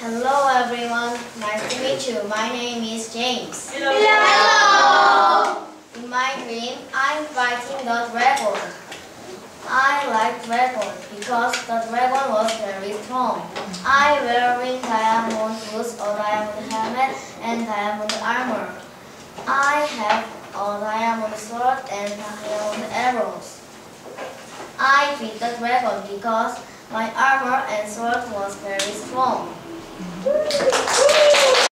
Hello everyone, nice to meet you. My name is James. Hello. In my dream, I'm fighting the dragon. I like dragon because the dragon was very strong. I wearing diamond boots, a diamond helmet, and diamond armor. I have a diamond sword and diamond arrows. I beat the dragon because my armor and sword was very strong.